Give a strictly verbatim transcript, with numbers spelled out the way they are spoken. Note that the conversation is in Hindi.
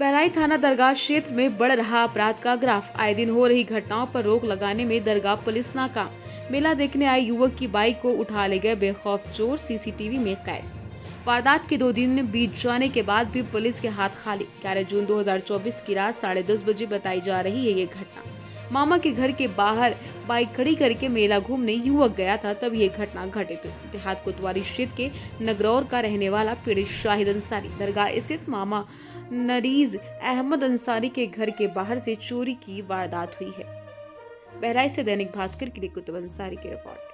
बहराइच थाना दरगाह क्षेत्र में बढ़ रहा अपराध का ग्राफ। आए दिन हो रही घटनाओं पर रोक लगाने में दरगाह पुलिस नाकाम। मेला देखने आए युवक की बाइक को उठा ले गए बेखौफ चोर, सीसीटीवी में कैद। वारदात के दो दिन बीत जाने के बाद भी पुलिस के हाथ खाली। ग्यारह जून दो हज़ार चौबीस की रात साढ़े दस बजे बताई जा रही है ये घटना। मामा के घर के बाहर बाइक खड़ी करके मेला घूमने युवक गया था, तब ये घटना घटित हुई। देहात कोतवाली क्षेत्र के नगरौर का रहने वाला पीड़ित शाहिद अंसारी दरगाह स्थित मामा नरीज अहमद अंसारी के घर के बाहर से चोरी की वारदात हुई है। बहराइच से दैनिक भास्कर के लिए कुतुब अंसारी की रिपोर्ट।